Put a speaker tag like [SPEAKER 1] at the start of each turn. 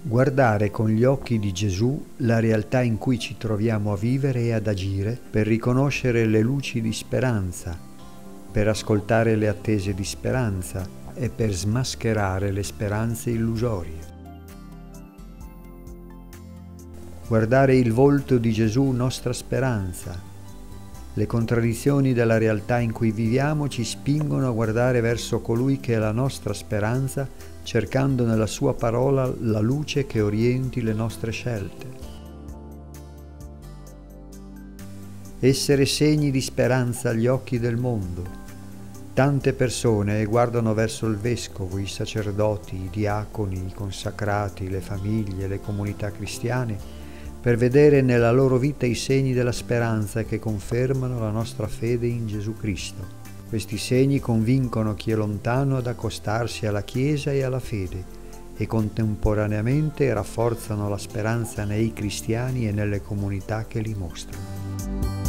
[SPEAKER 1] Guardare con gli occhi di Gesù la realtà in cui ci troviamo a vivere e ad agire per riconoscere le luci di speranza, per ascoltare le attese di speranza e per smascherare le speranze illusorie. Guardare il volto di Gesù nostra speranza. Le contraddizioni della realtà in cui viviamo ci spingono a guardare verso colui che è la nostra speranza, cercando nella sua parola la luce che orienti le nostre scelte. Essere segni di speranza agli occhi del mondo. Tante persone guardano verso il vescovo, i sacerdoti, i diaconi, i consacrati, le famiglie, le comunità cristiane, per vedere nella loro vita i segni della speranza che confermano la nostra fede in Gesù Cristo. Questi segni convincono chi è lontano ad accostarsi alla Chiesa e alla fede e contemporaneamente rafforzano la speranza nei cristiani e nelle comunità che li mostrano.